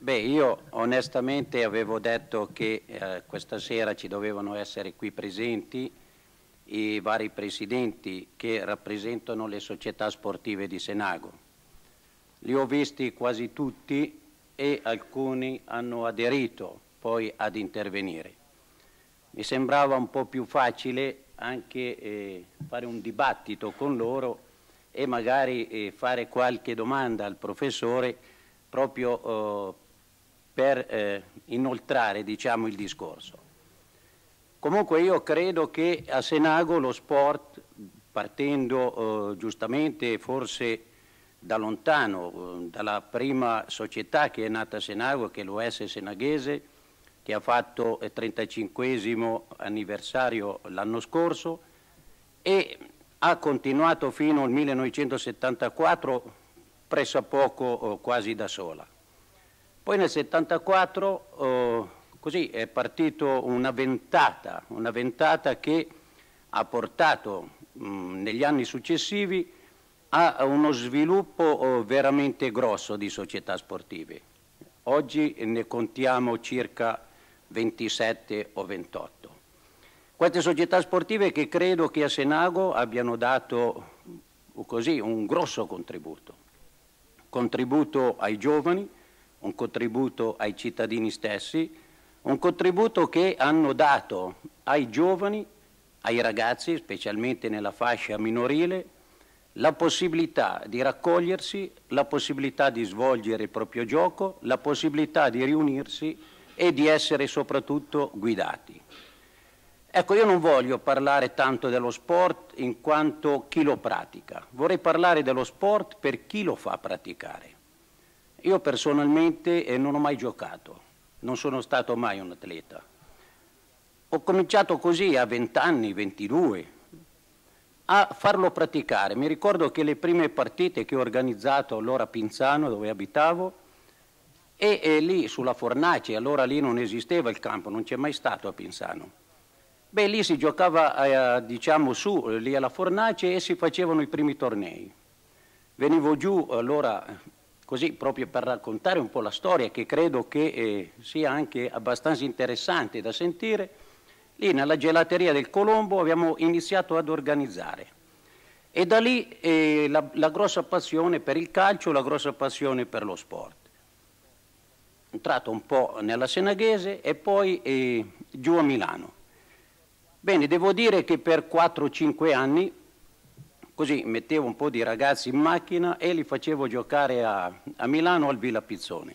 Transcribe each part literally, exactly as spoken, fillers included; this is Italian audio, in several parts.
Beh, io onestamente avevo detto che eh, questa sera ci dovevano essere qui presenti i vari presidenti che rappresentano le società sportive di Senago. Li ho visti quasi tutti e alcuni hanno aderito poi ad intervenire. Mi sembrava un po' più facile anche eh, fare un dibattito con loro e magari eh, fare qualche domanda al professore proprio eh, per eh, inoltrare, diciamo, il discorso. Comunque io credo che a Senago lo sport, partendo eh, giustamente forse da lontano, eh, dalla prima società che è nata a Senago, che è l'U S Senaghese, che ha fatto il trentacinquesimo anniversario l'anno scorso e ha continuato fino al millenovecentosettantaquattro pressappoco eh, quasi da sola. Poi nel settantaquattro eh, così è partito una ventata, una ventata che ha portato mh, negli anni successivi a uno sviluppo eh, veramente grosso di società sportive. Oggi ne contiamo circa ventisette o ventotto. Queste società sportive che credo che a Senago abbiano dato così un grosso contributo, contributo ai giovani, un contributo ai cittadini stessi, un contributo che hanno dato ai giovani, ai ragazzi, specialmente nella fascia minorile, la possibilità di raccogliersi, la possibilità di svolgere il proprio gioco, la possibilità di riunirsi e di essere soprattutto guidati. Ecco, io non voglio parlare tanto dello sport in quanto chi lo pratica, vorrei parlare dello sport per chi lo fa praticare. Io personalmente eh, non ho mai giocato, non sono stato mai un atleta. Ho cominciato così a venti anni, ventidue, a farlo praticare. Mi ricordo che le prime partite che ho organizzato allora a Pinzano, dove abitavo, e, e lì sulla Fornace, allora lì non esisteva il campo, non c'è mai stato a Pinzano. Beh, lì si giocava, eh, diciamo, su, lì alla Fornace e si facevano i primi tornei. Venivo giù allora così proprio per raccontare un po' la storia, che credo che eh, sia anche abbastanza interessante da sentire. Lì nella gelateria del Colombo abbiamo iniziato ad organizzare e da lì eh, la, la grossa passione per il calcio, la grossa passione per lo sport. Entrato un po' nella Senaghese e poi eh, giù a Milano. Bene, devo dire che per quattro o cinque anni così mettevo un po' di ragazzi in macchina e li facevo giocare a, a Milano al Villa Pizzone,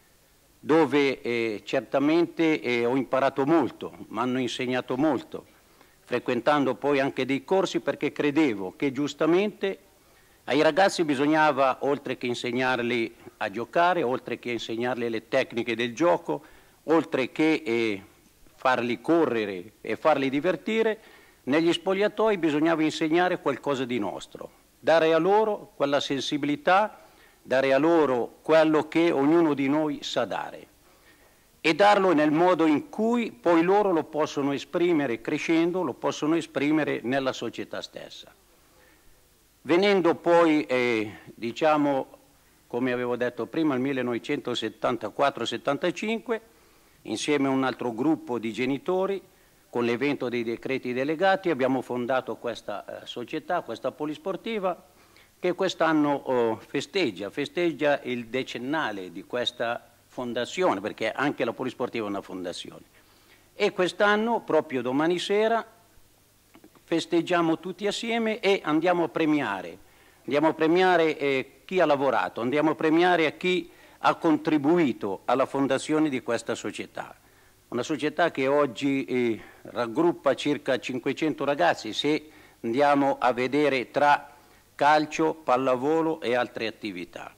dove eh, certamente eh, ho imparato molto, mi hanno insegnato molto, frequentando poi anche dei corsi perché credevo che giustamente ai ragazzi bisognava, oltre che insegnarli a giocare, oltre che insegnarli le tecniche del gioco, oltre che eh, farli correre e farli divertire, negli spogliatoi bisognava insegnare qualcosa di nostro, dare a loro quella sensibilità, dare a loro quello che ognuno di noi sa dare e darlo nel modo in cui poi loro lo possono esprimere crescendo, lo possono esprimere nella società stessa. Venendo poi, eh, diciamo, come avevo detto prima, al millenovecentosettantaquattro settantacinque, insieme a un altro gruppo di genitori, con l'evento dei decreti delegati abbiamo fondato questa eh, società, questa polisportiva, che quest'anno oh, festeggia, festeggia il decennale di questa fondazione, perché anche la polisportiva è una fondazione. E quest'anno, proprio domani sera, festeggiamo tutti assieme e andiamo a premiare, andiamo a premiare eh, chi ha lavorato, andiamo a premiare a chi ha contribuito alla fondazione di questa società. Una società che oggi eh, raggruppa circa cinquecento ragazzi, se andiamo a vedere tra calcio, pallavolo e altre attività.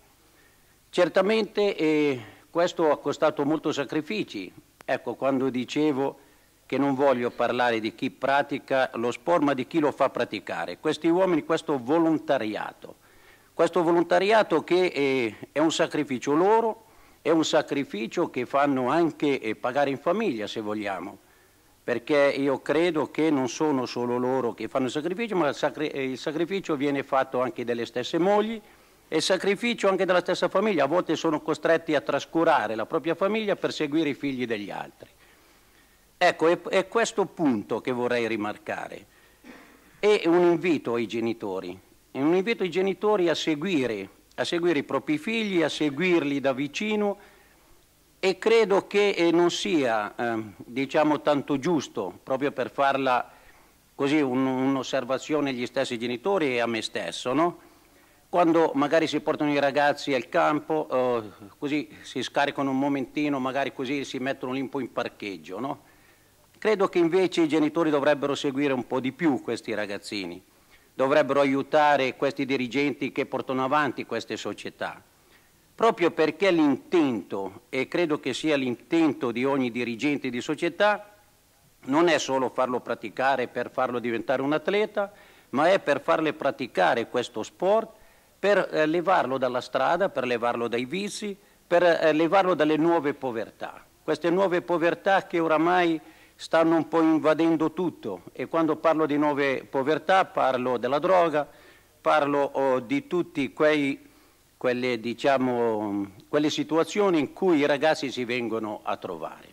Certamente eh, questo ha costato molti sacrifici. Ecco, quando dicevo che non voglio parlare di chi pratica lo sport, ma di chi lo fa praticare. Questi uomini, questo volontariato, questo volontariato che eh, è un sacrificio loro, è un sacrificio che fanno anche eh, pagare in famiglia, se vogliamo, perché io credo che non sono solo loro che fanno il sacrificio, ma il, sacri il sacrificio viene fatto anche dalle stesse mogli, E il sacrificio anche della stessa famiglia, a volte sono costretti a trascurare la propria famiglia per seguire i figli degli altri. Ecco, è, è questo punto che vorrei rimarcare. E un invito ai genitori, è un invito ai genitori a seguire, a seguire i propri figli, a seguirli da vicino, e credo che eh, non sia, eh, diciamo, tanto giusto, proprio per farla così un, un'osservazione agli stessi genitori e a me stesso, no? Quando magari si portano i ragazzi al campo, eh, così si scaricano un momentino, magari così si mettono lì un po' in parcheggio, no? Credo che invece i genitori dovrebbero seguire un po' di più questi ragazzini, dovrebbero aiutare questi dirigenti che portano avanti queste società, proprio perché l'intento, e credo che sia l'intento di ogni dirigente di società, non è solo farlo praticare per farlo diventare un atleta, ma è per farle praticare questo sport, per eh, levarlo dalla strada, per levarlo dai vizi, per eh, levarlo dalle nuove povertà. Queste nuove povertà che oramai stanno un po' invadendo tutto, e quando parlo di nuove povertà parlo della droga, parlo oh, di tutti quei, quelle, diciamo, quelle situazioni in cui i ragazzi si vengono a trovare.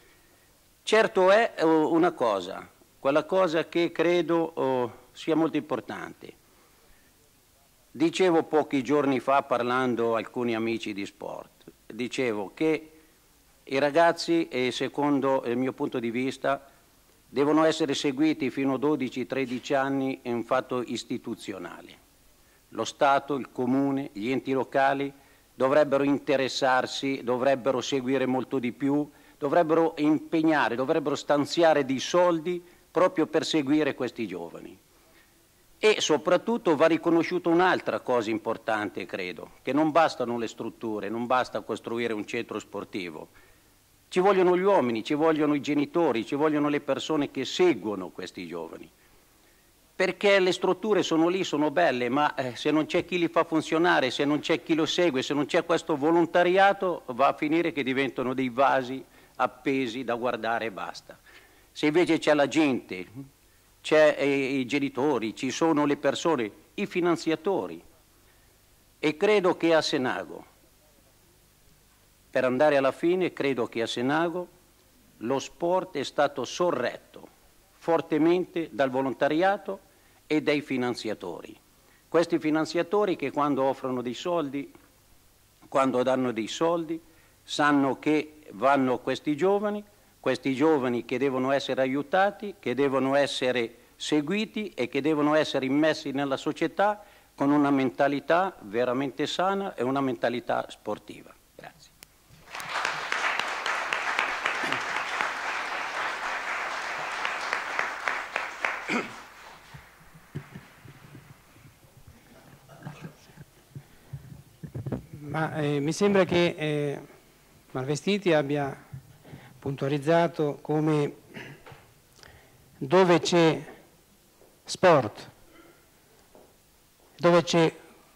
Certo è oh, una cosa, quella cosa che credo oh, sia molto importante. Dicevo pochi giorni fa, parlando a alcuni amici di sport, dicevo che i ragazzi, e secondo il mio punto di vista, devono essere seguiti fino a dodici tredici anni in un fatto istituzionale. Lo Stato, il Comune, gli enti locali dovrebbero interessarsi, dovrebbero seguire molto di più, dovrebbero impegnare, dovrebbero stanziare dei soldi proprio per seguire questi giovani. E soprattutto va riconosciuta un'altra cosa importante, credo, che non bastano le strutture, non basta costruire un centro sportivo. Ci vogliono gli uomini, ci vogliono i genitori, ci vogliono le persone che seguono questi giovani. Perché le strutture sono lì, sono belle, ma eh, se non c'è chi li fa funzionare, se non c'è chi lo segue, se non c'è questo volontariato, va a finire che diventano dei vasi appesi da guardare e basta. Se invece c'è la gente, c'è eh, i genitori, ci sono le persone, i finanziatori, e credo che a Senago, per andare alla fine, credo che a Senago lo sport è stato sorretto fortemente dal volontariato e dai finanziatori. Questi finanziatori che quando offrono dei soldi, quando danno dei soldi, sanno che vanno questi giovani, questi giovani che devono essere aiutati, che devono essere seguiti e che devono essere immessi nella società con una mentalità veramente sana e una mentalità sportiva. Grazie. Ma eh, mi sembra che eh, Malvestiti abbia puntualizzato come dove c'è sport, dove c'è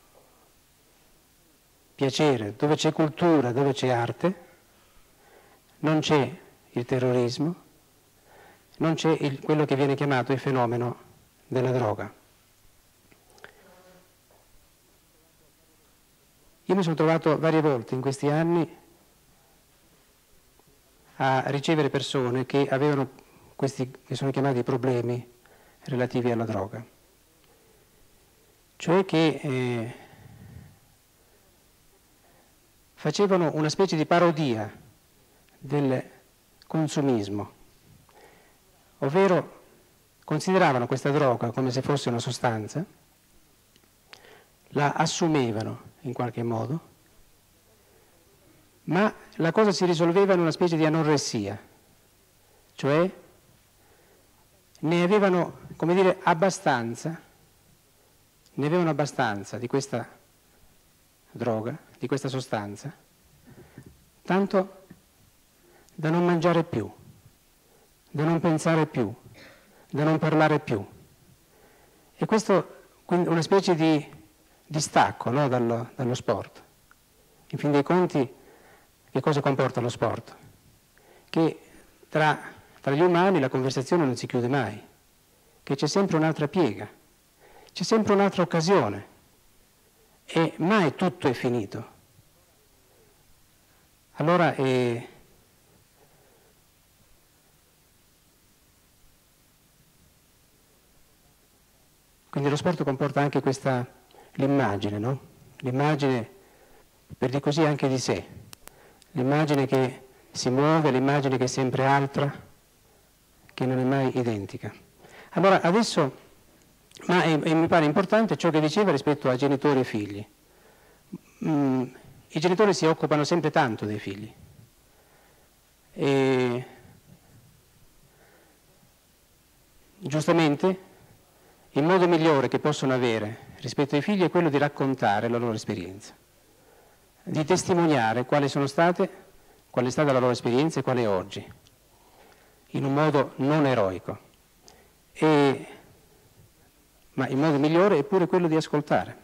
piacere, dove c'è cultura, dove c'è arte, non c'è il terrorismo, non c'è il, quello che viene chiamato il fenomeno della droga. Io mi sono trovato varie volte in questi anni a ricevere persone che avevano questi che sono chiamati problemi relativi alla droga, cioè che eh, facevano una specie di parodia del consumismo, ovvero consideravano questa droga come se fosse una sostanza, la assumevano in qualche modo, ma la cosa si risolveva in una specie di anoressia, cioè ne avevano, come dire, abbastanza, ne avevano abbastanza di questa droga, di questa sostanza, tanto da non mangiare più, da non pensare più, da non parlare più. E questo quindi una specie di distacco, no, dallo, dallo sport. In fin dei conti, che cosa comporta lo sport? Che tra, tra gli umani la conversazione non si chiude mai, che c'è sempre un'altra piega, c'è sempre un'altra occasione e mai tutto è finito. Allora eh, quindi lo sport comporta anche questa, l'immagine, no? L'immagine, per dire così, anche di sé, l'immagine che si muove, l'immagine che è sempre altra, che non è mai identica. Allora adesso, ma è, è, mi pare importante ciò che diceva rispetto a genitori e figli. Mm, i genitori si occupano sempre tanto dei figli. E giustamente il modo migliore che possono avere rispetto ai figli è quello di raccontare la loro esperienza, di testimoniare quali sono state, qual è stata la loro esperienza e qual è oggi, in un modo non eroico. E, ma il modo migliore è pure quello di ascoltare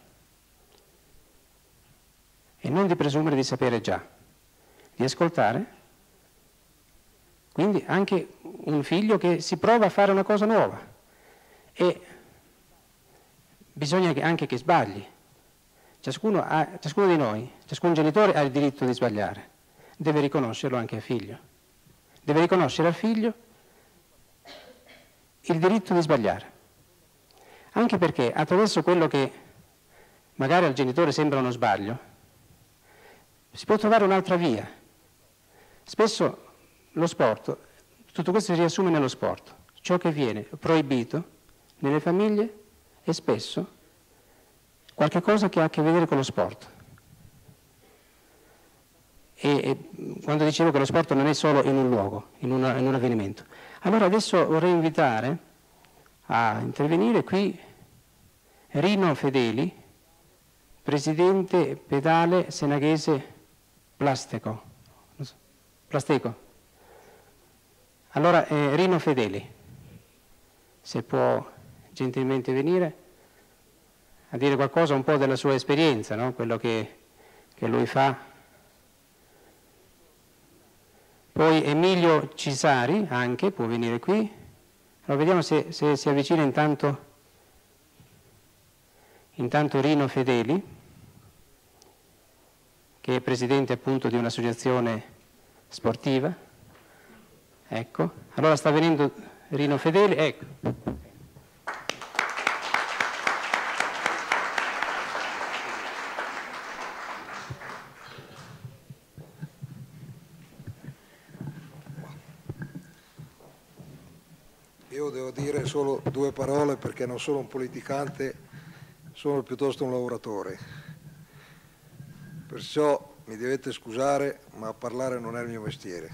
e non di presumere di sapere già, di ascoltare. Quindi anche un figlio che si prova a fare una cosa nuova e bisogna anche che sbagli. Ciascuno, ha, ciascuno di noi, ciascun genitore ha il diritto di sbagliare, deve riconoscerlo anche al figlio. Deve riconoscere al figlio il diritto di sbagliare. Anche perché attraverso quello che magari al genitore sembra uno sbaglio, si può trovare un'altra via. Spesso lo sport, tutto questo si riassume nello sport. Ciò che viene proibito nelle famiglie è spesso qualche cosa che ha a che vedere con lo sport. E, e quando dicevo che lo sport non è solo in un luogo, in, una, in un avvenimento. Allora adesso vorrei invitare a intervenire qui Rino Fedeli, presidente pedale senaghese Plasteco. Plasteco. Allora eh, Rino Fedeli, se può gentilmente venire a dire qualcosa un po' della sua esperienza, no? Quello che, che lui fa. Poi Emilio Cisari anche può venire qui. Allora vediamo se, se si avvicina intanto, intanto Rino Fedeli, che è presidente appunto di un'associazione sportiva. Ecco, allora sta venendo Rino Fedeli, ecco. Io devo dire solo due parole perché non sono un politicante, sono piuttosto un lavoratore. Perciò mi dovete scusare, ma parlare non è il mio mestiere.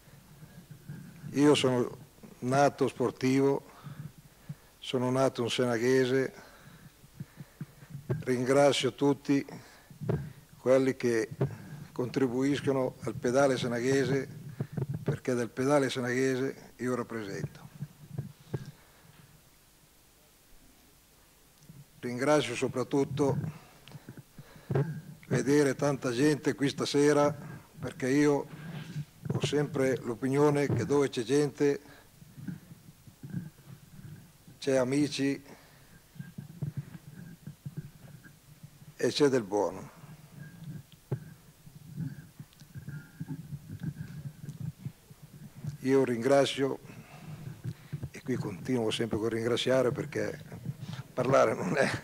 Io sono nato sportivo, sono nato un senaghese, ringrazio tutti quelli che contribuiscono al pedale senaghese, perché del pedale senaghese io rappresento. Ringrazio soprattutto vedere tanta gente qui stasera, perché io ho sempre l'opinione che dove c'è gente c'è amici e c'è del buono. Io ringrazio, e qui continuo sempre con ringraziare perché parlare non è...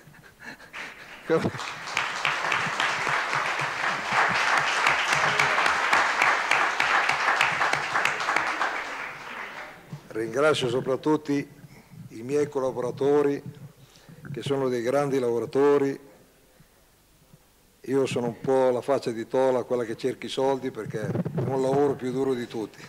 Ringrazio soprattutto i miei collaboratori, che sono dei grandi lavoratori. Io sono un po' la faccia di tola, quella che cerca i soldi, perché è un lavoro più duro di tutti.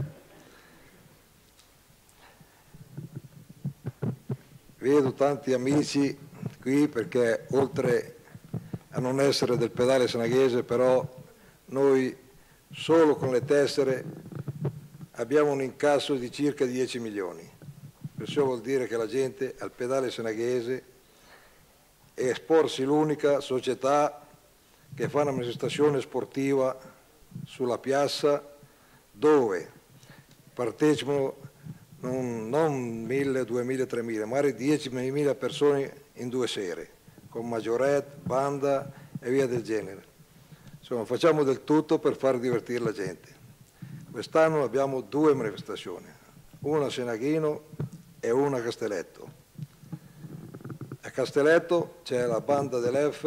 Vedo tanti amici qui perché oltre a non essere del pedale senaghese, però noi solo con le tessere abbiamo un incasso di circa dieci milioni. Perciò vuol dire che la gente al pedale senaghese è Sporsi l'unica società che fa una manifestazione sportiva sulla piazza dove partecipano non, non mille, duemila, tremila, magari diecimila persone in due sere, con maggiorette, banda e via del genere. Insomma, facciamo del tutto per far divertire la gente. Quest'anno abbiamo due manifestazioni, una a Senaghino e una a Castelletto. A Castelletto c'è la banda dell'F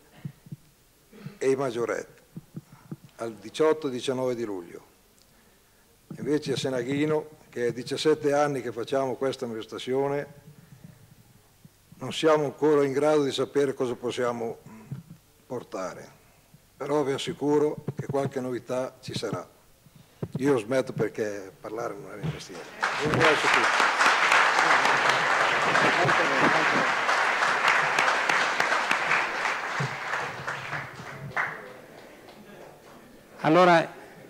e i Maggioretti, al diciotto diciannove di luglio. Invece a Senaghino, che è diciassette anni che facciamo questa manifestazione, non siamo ancora in grado di sapere cosa possiamo portare, però vi assicuro che qualche novità ci sarà. Io smetto perché parlare non è investire. Vi ringrazio tutti. Allora,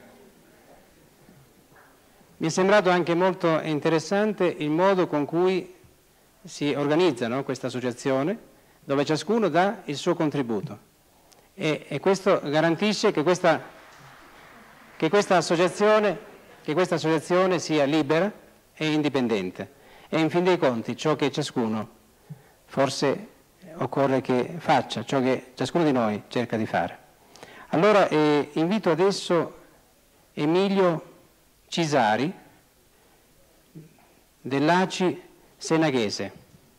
mi è sembrato anche molto interessante il modo con cui si organizza, no, questa associazione, dove ciascuno dà il suo contributo e, e questo garantisce che questa, che, questa associazione, che questa associazione sia libera e indipendente. E in fin dei conti ciò che ciascuno forse occorre che faccia, ciò che ciascuno di noi cerca di fare. Allora eh, invito adesso Emilio Cisari dell'A C I Senaghese.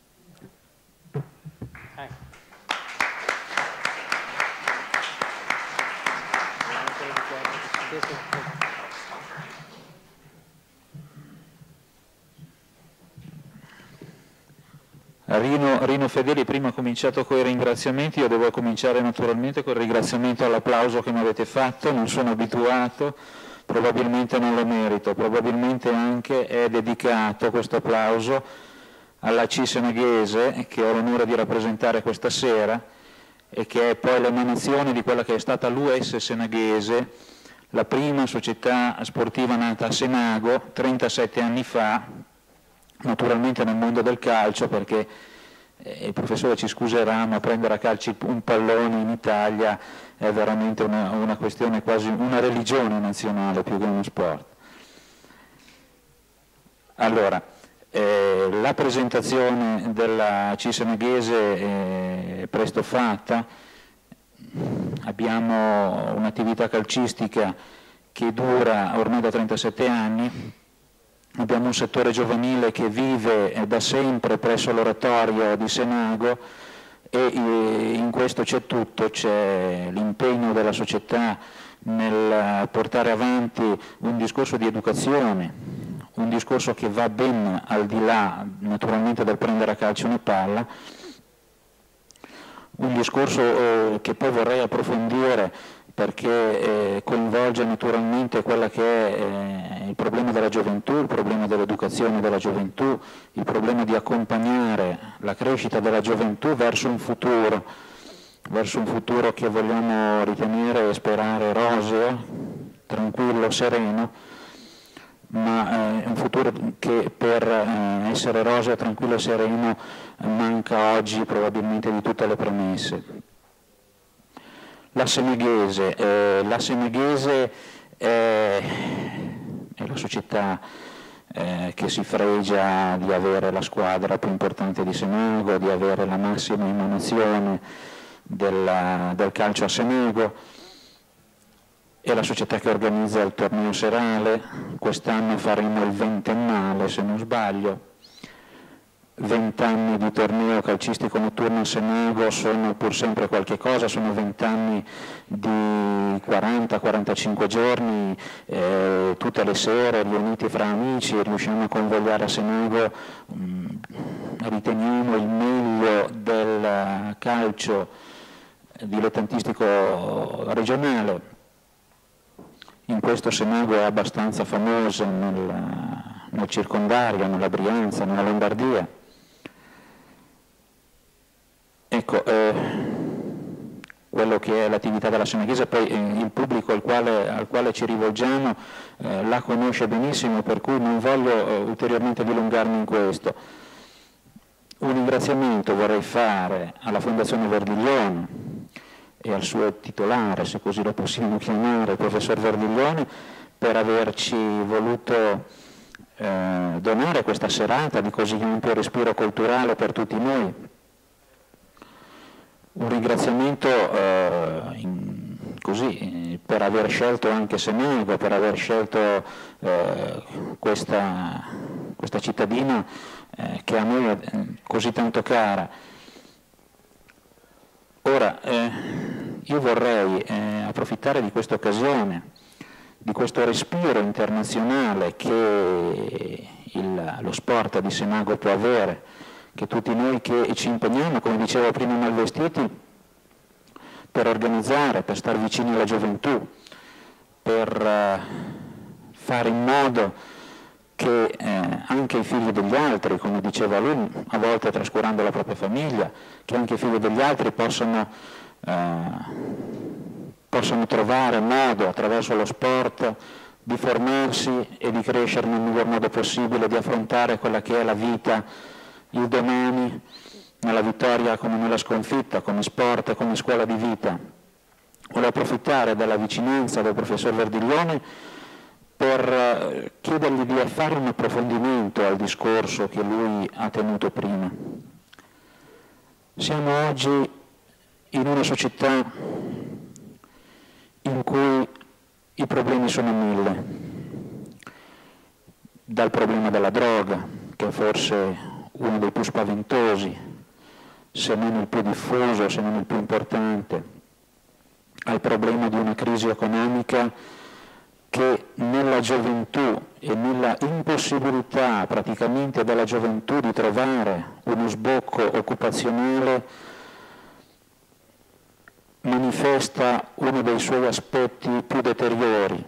Rino, Rino Fedeli prima ha cominciato con i ringraziamenti, io devo cominciare naturalmente con il ringraziamento all'applauso che mi avete fatto, non sono abituato, probabilmente non lo merito, probabilmente anche è dedicato questo applauso all'A C I Senaghese, che ho l'onore di rappresentare questa sera e che è poi l'emanazione di quella che è stata l'U S Senaghese, la prima società sportiva nata a Senago trentasette anni fa, naturalmente nel mondo del calcio, perché eh, il professore ci scuserà, ma prendere a calci un pallone in Italia è veramente una, una questione, quasi una religione nazionale più che uno sport. Allora, eh, la presentazione della A C I Senaghese è presto fatta, abbiamo un'attività calcistica che dura ormai da trentasette anni, abbiamo un settore giovanile che vive da sempre presso l'oratorio di Senago e in questo c'è tutto, c'è l'impegno della società nel portare avanti un discorso di educazione, un discorso che va ben al di là naturalmente del prendere a calcio una palla, un discorso eh, che poi vorrei approfondire perché eh, coinvolge naturalmente quella che è eh, il problema della gioventù, il problema dell'educazione della gioventù, il problema di accompagnare la crescita della gioventù verso un futuro, verso un futuro che vogliamo ritenere e sperare roseo, tranquillo, sereno, ma è un futuro che per eh, essere roseo, tranquillo e sereno manca oggi probabilmente di tutte le premesse. La Senaghese, eh, la Senaghese è, è la società eh, che si fregia di avere la squadra più importante di Senago, di avere la massima emanazione della, del calcio a Senago, è la società che organizza il torneo serale, quest'anno faremo il ventennale se non sbaglio. vent'anni di torneo calcistico notturno a Senago sono pur sempre qualche cosa, sono vent'anni di quaranta quarantacinque giorni, eh, tutte le sere riuniti fra amici, riusciamo a convogliare a Senago, mh, riteniamo il meglio del calcio dilettantistico regionale. In questo Senago è abbastanza famosa nel, nel circondario, nella Brianza, nella Lombardia. Ecco, eh, quello che è l'attività della Senaghese, poi eh, il pubblico al quale, al quale ci rivolgiamo eh, la conosce benissimo, per cui non voglio eh, ulteriormente dilungarmi in questo. Un ringraziamento vorrei fare alla Fondazione Verdiglione e al suo titolare, se così lo possiamo chiamare, il professor Verdiglione, per averci voluto eh, donare questa serata di così ampio respiro culturale per tutti noi. un ringraziamento eh, in, così, per aver scelto anche Senago, per aver scelto eh, questa, questa cittadina eh, che a noi è così tanto cara. Ora, eh, io vorrei eh, approfittare di questa occasione, di questo respiro internazionale che il, lo sport di Senago può avere, che tutti noi che ci impegniamo, come dicevo prima Malvestiti, per organizzare, per stare vicini alla gioventù, per eh, fare in modo che eh, anche i figli degli altri, come diceva lui, a volte trascurando la propria famiglia, che anche i figli degli altri possano, eh, possano trovare modo attraverso lo sport di formarsi e di crescere nel miglior modo possibile, di affrontare quella che è la vita, il domani, nella vittoria come nella sconfitta, come sport, come scuola di vita. Volevo approfittare della vicinanza del professor Verdiglione per chiedergli di fare un approfondimento al discorso che lui ha tenuto prima. Siamo oggi in una società in cui i problemi sono mille, dal problema della droga, che è forse uno dei più spaventosi, se non il più diffuso, se non il più importante, al problema di una crisi economica che nella gioventù e nella impossibilità praticamente della gioventù di trovare uno sbocco occupazionale manifesta uno dei suoi aspetti più deteriori.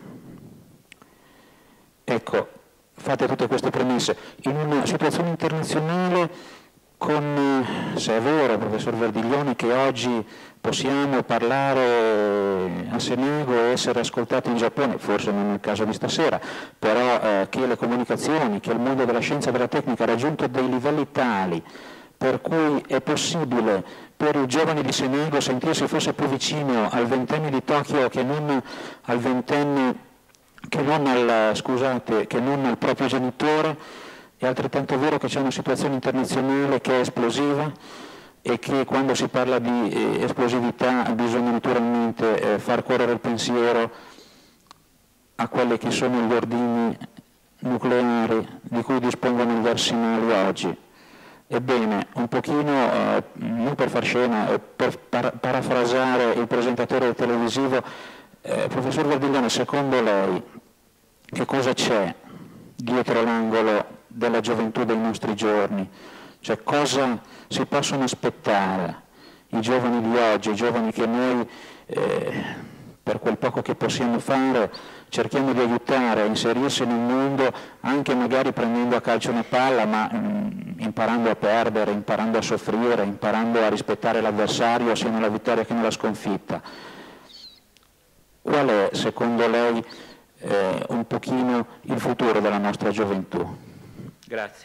Ecco, fate tutte queste premesse. In una situazione internazionale con, se è vero, professor Verdiglione, che oggi possiamo parlare a Senago e essere ascoltati in Giappone, forse non è il caso di stasera, però eh, che le comunicazioni, che il mondo della scienza e della tecnica ha raggiunto dei livelli tali per cui è possibile per i giovani di Senago sentirsi forse più vicino al ventenne di Tokyo che non al ventenne, che non al, scusate, che non al proprio genitore. È altrettanto vero che c'è una situazione internazionale che è esplosiva e che quando si parla di eh, esplosività bisogna naturalmente eh, far correre il pensiero a quelli che sono gli ordigni nucleari di cui dispongono gli arsenali oggi. Ebbene, un pochino, eh, non per far scena, eh, per par parafrasare il presentatore televisivo, eh, professor Verdiglione, secondo lei che cosa c'è dietro l'angolo della gioventù dei nostri giorni? Cioè cosa si possono aspettare i giovani di oggi, i giovani che noi eh, per quel poco che possiamo fare cerchiamo di aiutare a inserirsi nel mondo, anche magari prendendo a calcio una palla, ma mh, imparando a perdere, imparando a soffrire, imparando a rispettare l'avversario sia nella vittoria che nella sconfitta. Qual è secondo lei eh, un pochino il futuro della nostra gioventù? Grazie.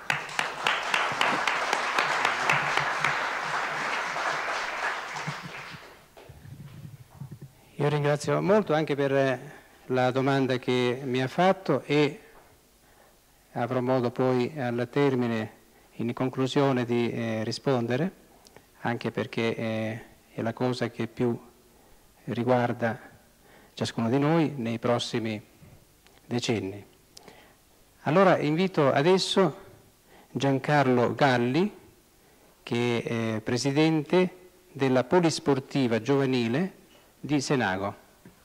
Io ringrazio molto anche per la domanda che mi ha fatto e avrò modo poi al termine, in conclusione, di eh, rispondere, anche perché eh, è la cosa che più riguarda ciascuno di noi nei prossimi decenni. Allora invito adesso Giancarlo Galli, che è presidente della Polisportiva Giovanile di Senago.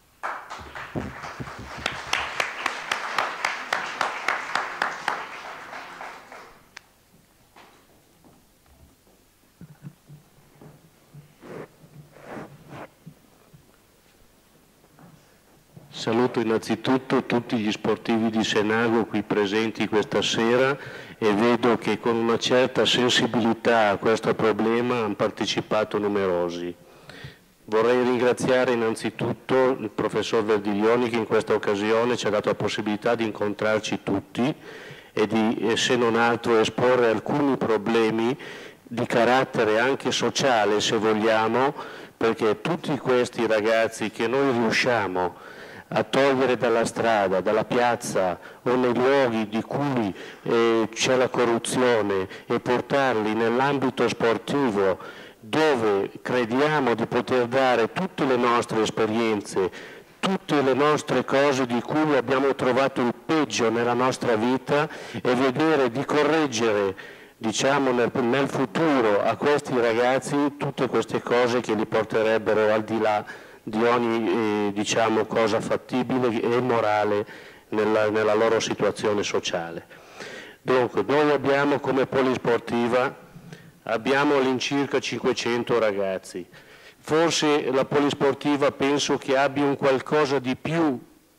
Saluto innanzitutto tutti gli sportivi di Senago qui presenti questa sera e vedo che con una certa sensibilità a questo problema hanno partecipato numerosi. Vorrei ringraziare innanzitutto il professor Verdiglione che in questa occasione ci ha dato la possibilità di incontrarci tutti e di, e se non altro, esporre alcuni problemi di carattere anche sociale, se vogliamo, perché tutti questi ragazzi che noi riusciamo a togliere dalla strada, dalla piazza o nei luoghi di cui eh, c'è la corruzione e portarli nell'ambito sportivo dove crediamo di poter dare tutte le nostre esperienze, tutte le nostre cose di cui abbiamo trovato il peggio nella nostra vita e vedere di correggere, diciamo, nel, nel futuro a questi ragazzi tutte queste cose che li porterebbero al di là di ogni eh, diciamo, cosa fattibile e morale nella, nella loro situazione sociale. Dunque, noi abbiamo come polisportiva, abbiamo all'incirca cinquecento ragazzi. Forse la polisportiva penso che abbia un qualcosa di più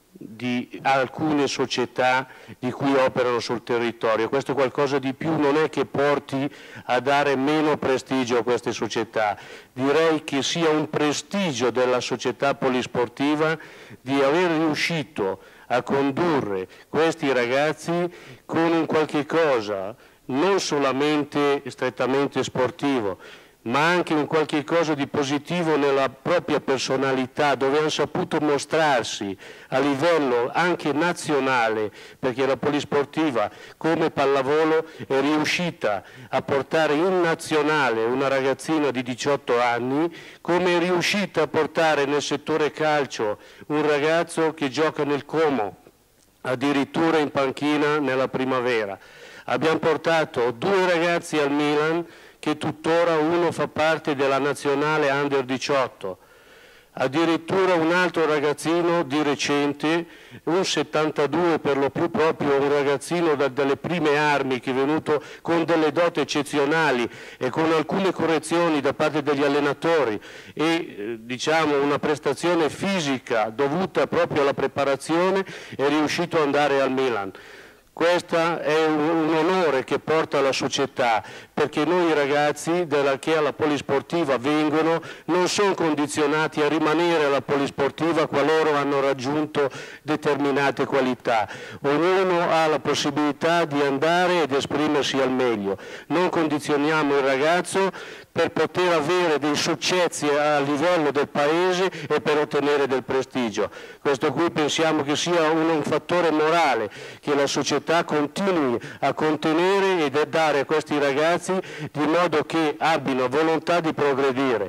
di alcune società di cui operano sul territorio. Questo qualcosa di più non è che porti a dare meno prestigio a queste società, direi che sia un prestigio della società polisportiva di aver riuscito a condurre questi ragazzi con un qualche cosa, non solamente strettamente sportivo, ma anche un qualche cosa di positivo nella propria personalità, dove hanno saputo mostrarsi a livello anche nazionale, perché la polisportiva come pallavolo è riuscita a portare in nazionale una ragazzina di diciotto anni, come è riuscita a portare nel settore calcio un ragazzo che gioca nel Como, addirittura in panchina nella primavera. Abbiamo portato due ragazzi al Milan, che tuttora uno fa parte della nazionale under diciotto, addirittura un altro ragazzino di recente, un settantadue per lo più, proprio un ragazzino da, dalle prime armi, che è venuto con delle doti eccezionali e con alcune correzioni da parte degli allenatori e eh, diciamo una prestazione fisica dovuta proprio alla preparazione, è riuscito ad andare al Milan. Questo è un, un onore che porta alla società, perché noi ragazzi della, che alla polisportiva vengono non sono condizionati a rimanere alla polisportiva qualora hanno raggiunto determinate qualità. Ognuno ha la possibilità di andare ed esprimersi al meglio. Non condizioniamo il ragazzo per poter avere dei successi a livello del paese e per ottenere del prestigio. Questo qui pensiamo che sia un, un fattore morale che la società continui a contenere ed a dare a questi ragazzi di modo che abbiano volontà di progredire.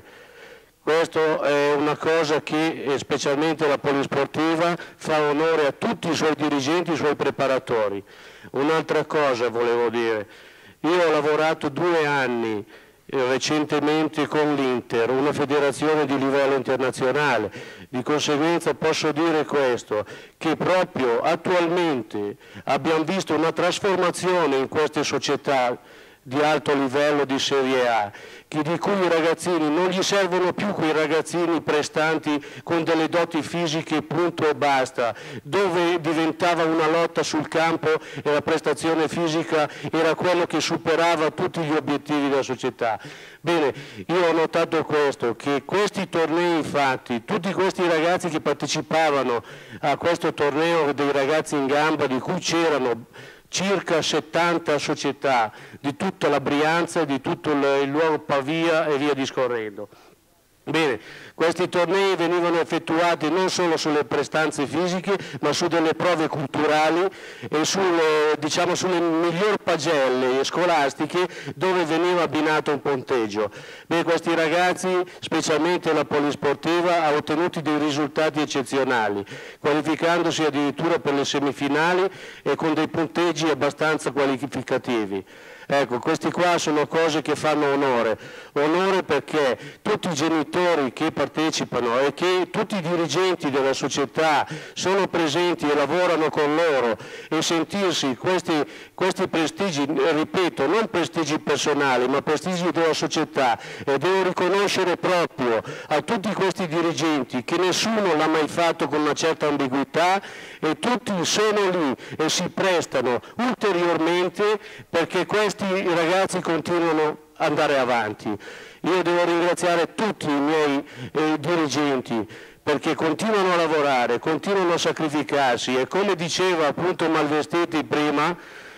Questo è una cosa che specialmente la polisportiva fa onore a tutti i suoi dirigenti, i suoi preparatori. Un'altra cosa volevo dire, io ho lavorato due anni recentemente con l'Inter, una federazione di livello internazionale, di conseguenza posso dire questo, che proprio attualmente abbiamo visto una trasformazione in queste società di alto livello di Serie A, che di cui i ragazzini non gli servono più quei ragazzini prestanti con delle doti fisiche punto e basta, dove diventava una lotta sul campo e la prestazione fisica era quello che superava tutti gli obiettivi della società. Bene, io ho notato questo, che questi tornei fatti, tutti questi ragazzi che partecipavano a questo torneo dei ragazzi in gamba, di cui c'erano circa settanta società di tutta la Brianza, di tutto il luogo Pavia e via discorrendo. Bene, questi tornei venivano effettuati non solo sulle prestanze fisiche, ma su delle prove culturali e sulle, diciamo, sulle miglior pagelle scolastiche dove veniva abbinato un punteggio. Bene, questi ragazzi, specialmente la polisportiva, ha ottenuto dei risultati eccezionali, qualificandosi addirittura per le semifinali e con dei punteggi abbastanza qualificativi. Ecco, questi qua sono cose che fanno onore, onore perché tutti i genitori che partecipano e che tutti i dirigenti della società sono presenti e lavorano con loro, e sentirsi questi, questi prestigi, ripeto, non prestigi personali ma prestigi della società, e devo riconoscere proprio a tutti questi dirigenti che nessuno l'ha mai fatto con una certa ambiguità, e tutti sono lì e si prestano ulteriormente perché questi i ragazzi continuano ad andare avanti. Io devo ringraziare tutti i miei eh, dirigenti perché continuano a lavorare, continuano a sacrificarsi, e come diceva appunto Malvestiti prima,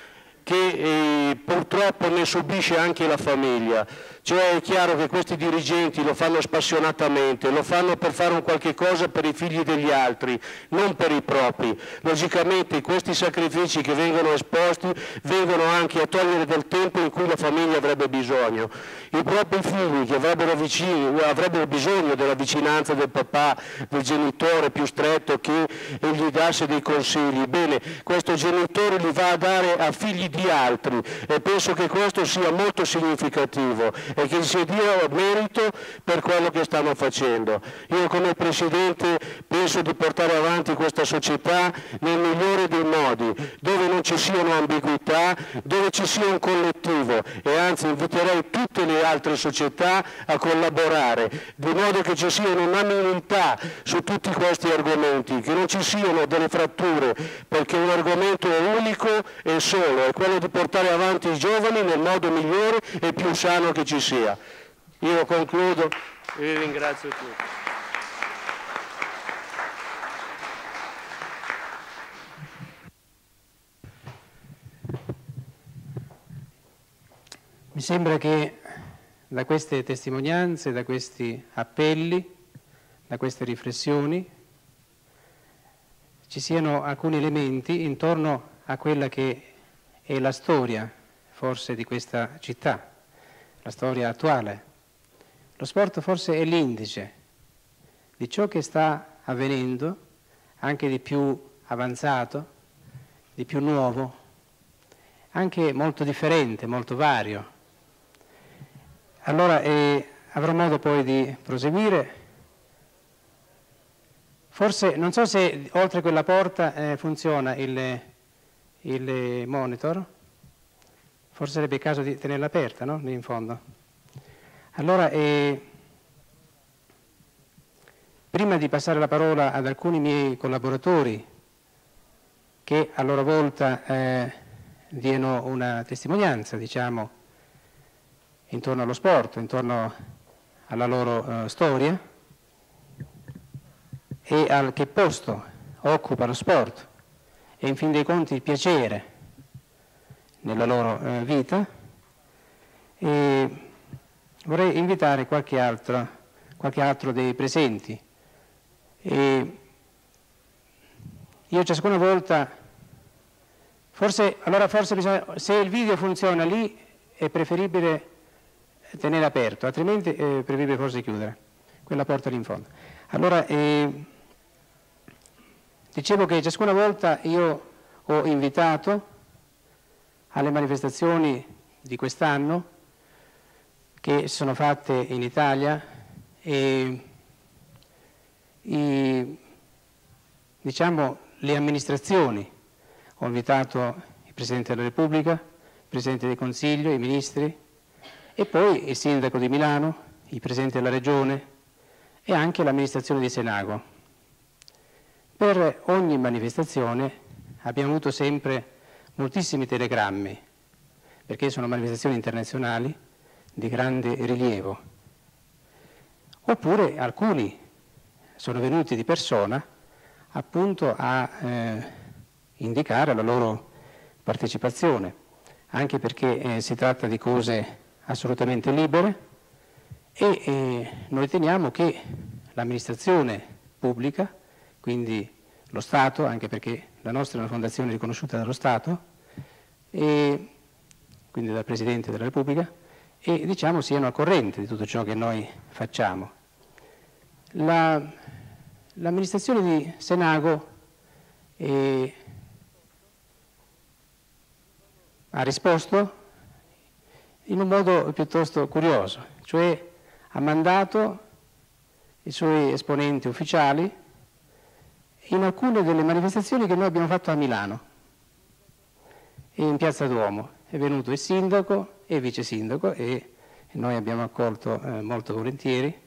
che eh, purtroppo ne subisce anche la famiglia. Cioè è chiaro che questi dirigenti lo fanno spassionatamente, lo fanno per fare un qualche cosa per i figli degli altri, non per i propri. Logicamente questi sacrifici che vengono esposti vengono anche a togliere del tempo in cui la famiglia avrebbe bisogno. I propri figli che avrebbero, vicini, avrebbero bisogno della vicinanza del papà, del genitore più stretto che gli dasse dei consigli. Bene, questo genitore li va a dare a figli di altri e penso che questo sia molto significativo e che si dia merito per quello che stanno facendo. Io come Presidente penso di portare avanti questa società nel migliore dei modi, dove non ci siano ambiguità, dove ci sia un collettivo e anzi inviterei tutte le altre società a collaborare, di modo che ci sia un'unanimità su tutti questi argomenti, che non ci siano delle fratture, perché un argomento è unico e solo, è quello di portare avanti i giovani nel modo migliore e più sano che ci sia. Io concludo e vi ringrazio tutti. Mi sembra che da queste testimonianze, da questi appelli, da queste riflessioni ci siano alcuni elementi intorno a quella che è la storia forse di questa città, la storia attuale. Lo sport forse è l'indice di ciò che sta avvenendo, anche di più avanzato, di più nuovo, anche molto differente, molto vario. Allora eh, avrò modo poi di proseguire. Forse, non so se oltre quella porta eh, funziona il, il monitor, forse sarebbe il caso di tenerla aperta, no? Lì in fondo. Allora, eh, prima di passare la parola ad alcuni miei collaboratori che a loro volta eh, diano una testimonianza, diciamo, intorno allo sport, intorno alla loro eh, storia e al che posto occupa lo sport e in fin dei conti il piacere nella loro eh, vita, e vorrei invitare qualche altro, qualche altro dei presenti. E io ciascuna volta, forse, allora forse bisogna, se il video funziona lì è preferibile tenere aperto, altrimenti è preferibile forse chiudere quella porta lì in fondo. Allora, eh, dicevo che ciascuna volta io ho invitato alle manifestazioni di quest'anno che sono fatte in Italia e i, diciamo, le amministrazioni. Ho invitato il Presidente della Repubblica, il Presidente del Consiglio, i Ministri e poi il Sindaco di Milano, il Presidente della Regione e anche l'amministrazione di Senago. Per ogni manifestazione abbiamo avuto sempre moltissimi telegrammi, perché sono manifestazioni internazionali di grande rilievo. Oppure alcuni sono venuti di persona appunto a eh, indicare la loro partecipazione, anche perché eh, si tratta di cose assolutamente libere e eh, noi riteniamo che l'amministrazione pubblica, quindi lo Stato, anche perché la nostra è una fondazione riconosciuta dallo Stato, e quindi dal Presidente della Repubblica, e diciamo siano al corrente di tutto ciò che noi facciamo. La, l'amministrazione di Senago eh, ha risposto in un modo piuttosto curioso, cioè ha mandato i suoi esponenti ufficiali in alcune delle manifestazioni che noi abbiamo fatto a Milano e in Piazza Duomo. È venuto il sindaco e il vice sindaco e noi abbiamo accolto eh, molto volentieri.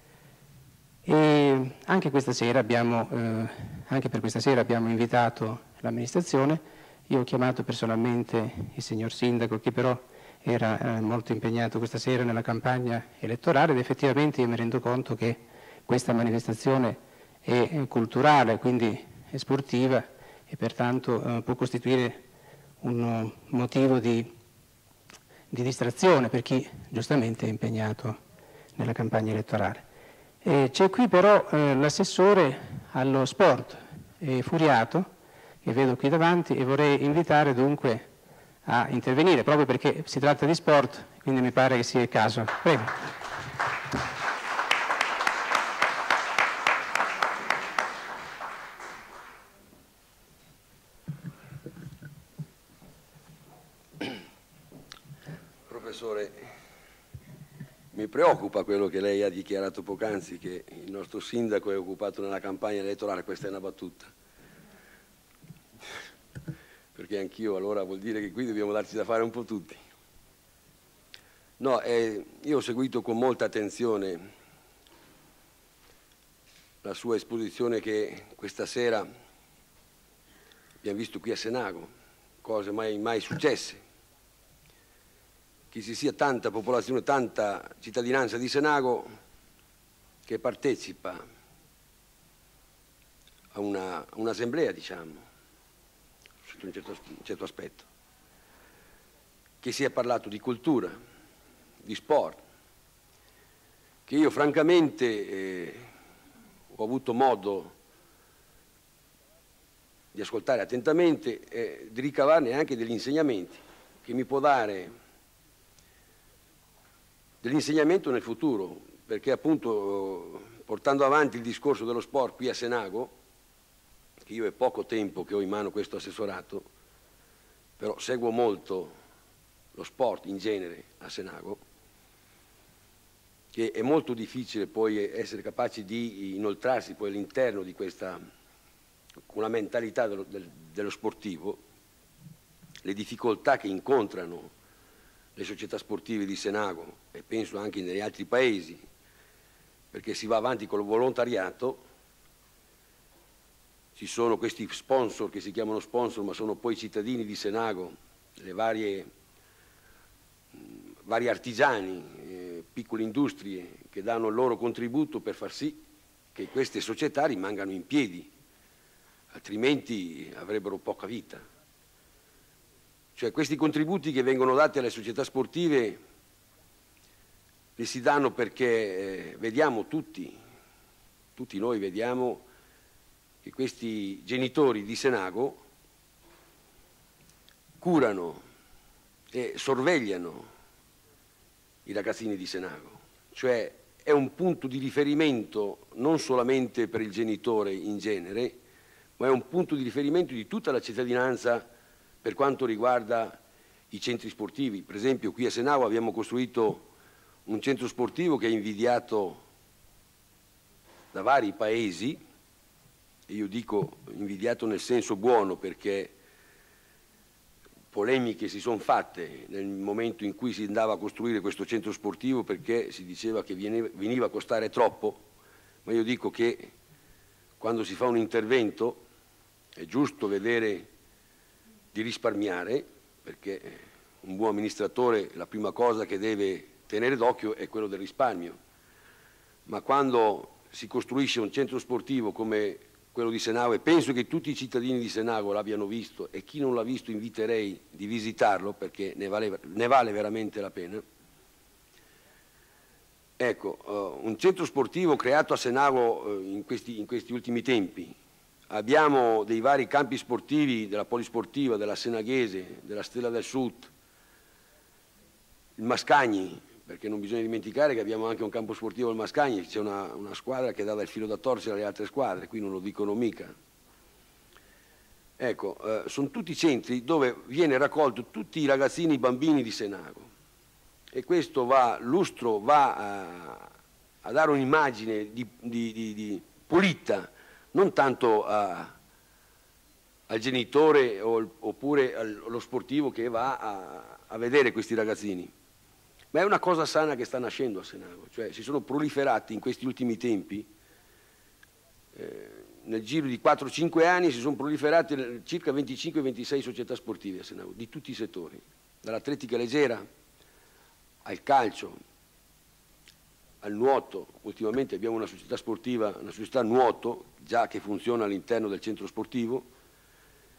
E anche questa sera abbiamo, eh, anche per questa sera abbiamo invitato l'amministrazione. Io ho chiamato personalmente il signor sindaco, che però era eh, molto impegnato questa sera nella campagna elettorale, ed effettivamente io mi rendo conto che questa manifestazione è culturale, quindi è sportiva, e pertanto eh, può costituire un motivo di, di distrazione per chi giustamente è impegnato nella campagna elettorale. C'è qui però eh, l'assessore allo sport, eh, Furiato, che vedo qui davanti, e vorrei invitare dunque a intervenire, proprio perché si tratta di sport, quindi mi pare che sia il caso. Prego. Professore, mi preoccupa quello che lei ha dichiarato poc'anzi, che il nostro sindaco è occupato nella campagna elettorale. Questa è una battuta, perché anch'io, allora vuol dire che qui dobbiamo darci da fare un po' tutti. No, eh, io ho seguito con molta attenzione la sua esposizione che questa sera abbiamo visto qui a Senago, cose mai, mai successe. Che ci sia tanta popolazione, tanta cittadinanza di Senago che partecipa a una, a un'assemblea, diciamo, sotto un certo, un certo aspetto, che si è parlato di cultura, di sport, che io francamente eh, ho avuto modo di ascoltare attentamente e di ricavarne anche degli insegnamenti che mi può dare dell'insegnamento nel futuro, perché appunto portando avanti il discorso dello sport qui a Senago, che io è poco tempo che ho in mano questo assessorato, però seguo molto lo sport in genere a Senago, che è molto difficile poi essere capaci di inoltrarsi poi all'interno di questa, con la mentalità dello, del, dello sportivo, le difficoltà che incontrano le società sportive di Senago e penso anche negli altri paesi, perché si va avanti col volontariato, ci sono questi sponsor che si chiamano sponsor ma sono poi cittadini di Senago, le varie, vari artigiani, eh, piccole industrie che danno il loro contributo per far sì che queste società rimangano in piedi, altrimenti avrebbero poca vita. Cioè questi contributi che vengono dati alle società sportive li si danno perché eh, vediamo tutti, tutti noi vediamo che questi genitori di Senago curano e sorvegliano i ragazzini di Senago. Cioè è un punto di riferimento non solamente per il genitore in genere, ma è un punto di riferimento di tutta la cittadinanza per quanto riguarda i centri sportivi. Per esempio qui a Senago abbiamo costruito un centro sportivo che è invidiato da vari paesi, e io dico invidiato nel senso buono perché polemiche si sono fatte nel momento in cui si andava a costruire questo centro sportivo perché si diceva che veniva a costare troppo, ma io dico che quando si fa un intervento è giusto vedere di risparmiare, perché un buon amministratore la prima cosa che deve tenere d'occhio è quello del risparmio, ma quando si costruisce un centro sportivo come quello di Senago, e penso che tutti i cittadini di Senago l'abbiano visto e chi non l'ha visto inviterei di visitarlo perché ne vale, ne vale veramente la pena. Ecco, uh, un centro sportivo creato a Senago uh, in, questi, in questi ultimi tempi. Abbiamo dei vari campi sportivi della Polisportiva, della Senaghese, della Stella del Sud, il Mascagni, perché non bisogna dimenticare che abbiamo anche un campo sportivo al Mascagni, c'è una, una squadra che dà il filo da torcere alle altre squadre, qui non lo dicono mica. Ecco, eh, sono tutti centri dove viene raccolto tutti i ragazzini, i bambini di Senago e questo va, lustro, va a, a dare un'immagine di, di, di, di pulita, non tanto a, al genitore o, oppure allo sportivo che va a, a vedere questi ragazzini, ma è una cosa sana che sta nascendo a Senago, cioè si sono proliferati in questi ultimi tempi, eh, nel giro di quattro cinque anni si sono proliferate circa venticinque ventisei società sportive a Senago, di tutti i settori, dall'atletica leggera al calcio, al nuoto. Ultimamente abbiamo una società sportiva, una società nuoto, già che funziona all'interno del centro sportivo, che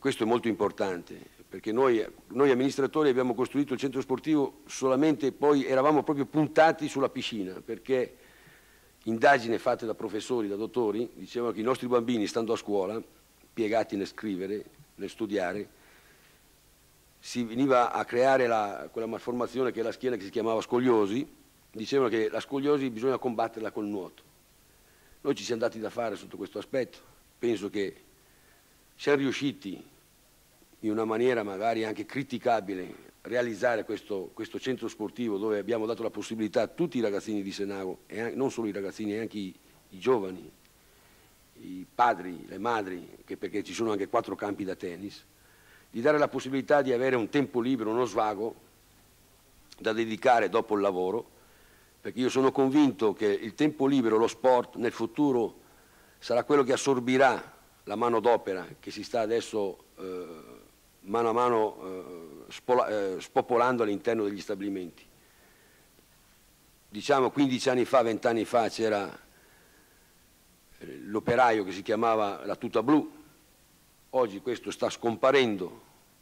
questo è molto importante, perché noi, noi amministratori abbiamo costruito il centro sportivo solamente, poi eravamo proprio puntati sulla piscina, perché indagini fatte da professori, da dottori, dicevano che i nostri bambini, stando a scuola, piegati nel scrivere, nel studiare, si veniva a creare la, quella malformazione che è la schiena, che si chiamava scoliosi. Dicevano che la scoliosi bisogna combatterla col nuoto. Noi ci siamo dati da fare sotto questo aspetto, penso che siamo riusciti in una maniera magari anche criticabile a realizzare questo, questo centro sportivo, dove abbiamo dato la possibilità a tutti i ragazzini di Senago, e anche, non solo i ragazzini, anche i, i giovani, i padri, le madri, che perché ci sono anche quattro campi da tennis, di dare la possibilità di avere un tempo libero, uno svago da dedicare dopo il lavoro, perché io sono convinto che il tempo libero, lo sport, nel futuro sarà quello che assorbirà la manodopera che si sta adesso eh, mano a mano eh, spola, eh, spopolando all'interno degli stabilimenti. Diciamo quindici anni fa, venti anni fa c'era l'operaio che si chiamava la tuta blu, oggi questo sta scomparendo,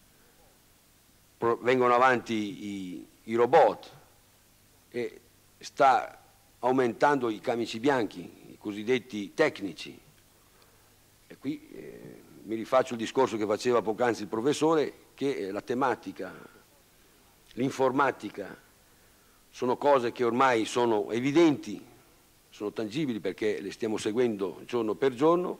vengono avanti i, i robot e sta aumentando i camici bianchi, i cosiddetti tecnici. E qui eh, mi rifaccio il discorso che faceva poc'anzi il professore, che eh, la tematica, l'informatica sono cose che ormai sono evidenti, sono tangibili perché le stiamo seguendo giorno per giorno.